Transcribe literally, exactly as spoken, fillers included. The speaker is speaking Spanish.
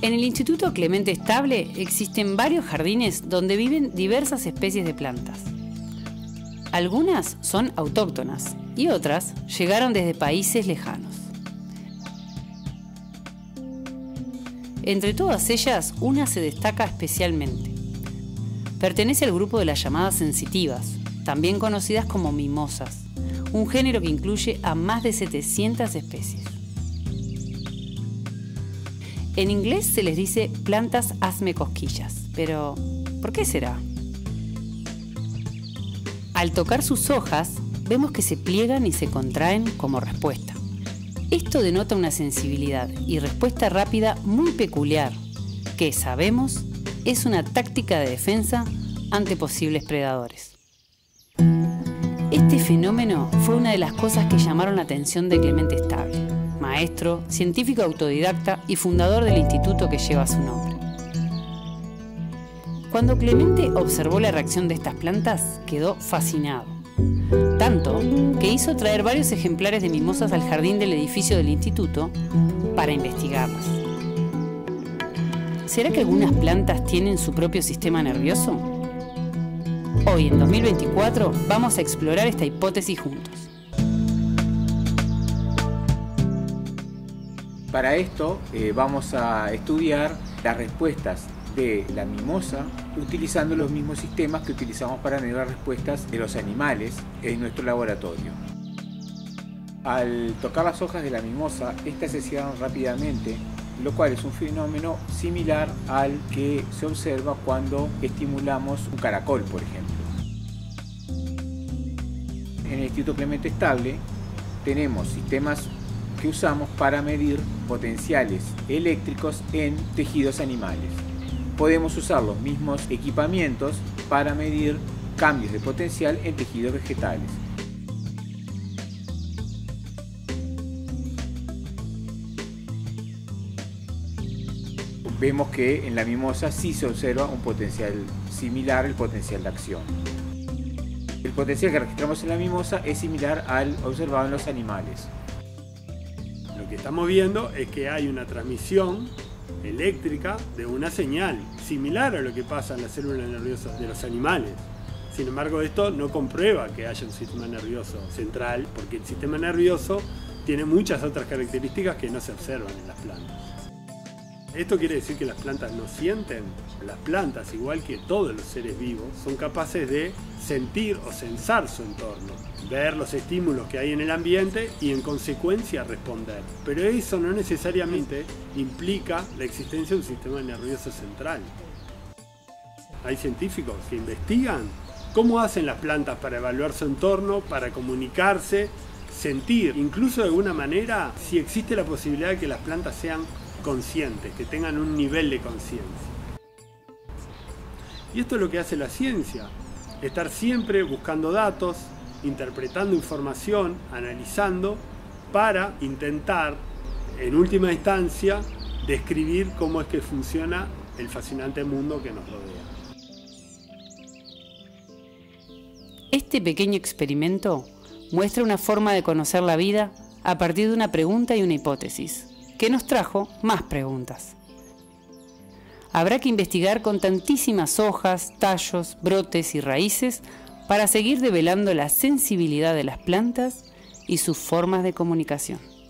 En el Instituto Clemente Estable existen varios jardines donde viven diversas especies de plantas. Algunas son autóctonas y otras llegaron desde países lejanos. Entre todas ellas, una se destaca especialmente. Pertenece al grupo de las llamadas sensitivas, también conocidas como mimosas, un género que incluye a más de setecientas especies. En inglés se les dice plantas hazme cosquillas, pero ¿por qué será? Al tocar sus hojas, vemos que se pliegan y se contraen como respuesta. Esto denota una sensibilidad y respuesta rápida muy peculiar, que sabemos es una táctica de defensa ante posibles predadores. Este fenómeno fue una de las cosas que llamaron la atención de Clemente Estable, maestro, científico autodidacta y fundador del instituto que lleva su nombre. Cuando Clemente observó la reacción de estas plantas, quedó fascinado. Tanto que hizo traer varios ejemplares de mimosas al jardín del edificio del instituto para investigarlas. ¿Será que algunas plantas tienen su propio sistema nervioso? Hoy, en dos mil veinticuatro, vamos a explorar esta hipótesis juntos. Para esto eh, vamos a estudiar las respuestas de la mimosa utilizando los mismos sistemas que utilizamos para medir las respuestas de los animales en nuestro laboratorio. Al tocar las hojas de la mimosa, estas se cierran rápidamente, lo cual es un fenómeno similar al que se observa cuando estimulamos un caracol, por ejemplo. En el Instituto Clemente Estable tenemos sistemas que usamos para medir potenciales eléctricos en tejidos animales. Podemos usar los mismos equipamientos para medir cambios de potencial en tejidos vegetales. Vemos que en la mimosa sí se observa un potencial similar al potencial de acción. El potencial que registramos en la mimosa es similar al observado en los animales. Lo que estamos viendo es que hay una transmisión eléctrica de una señal, similar a lo que pasa en las células nerviosas de los animales. Sin embargo, esto no comprueba que haya un sistema nervioso central, porque el sistema nervioso tiene muchas otras características que no se observan en las plantas. ¿Esto quiere decir que las plantas no sienten? Las plantas, igual que todos los seres vivos, son capaces de sentir o sensar su entorno, ver los estímulos que hay en el ambiente y en consecuencia responder. Pero eso no necesariamente implica la existencia de un sistema nervioso central. Hay científicos que investigan cómo hacen las plantas para evaluar su entorno, para comunicarse, sentir, incluso de alguna manera, si existe la posibilidad de que las plantas sean conscientes, que tengan un nivel de conciencia. Y esto es lo que hace la ciencia, estar siempre buscando datos, interpretando información, analizando, para intentar, en última instancia, describir cómo es que funciona el fascinante mundo que nos rodea. Este pequeño experimento muestra una forma de conocer la vida a partir de una pregunta y una hipótesis, que nos trajo más preguntas. Habrá que investigar con tantísimas hojas, tallos, brotes y raíces para seguir develando la sensibilidad de las plantas y sus formas de comunicación.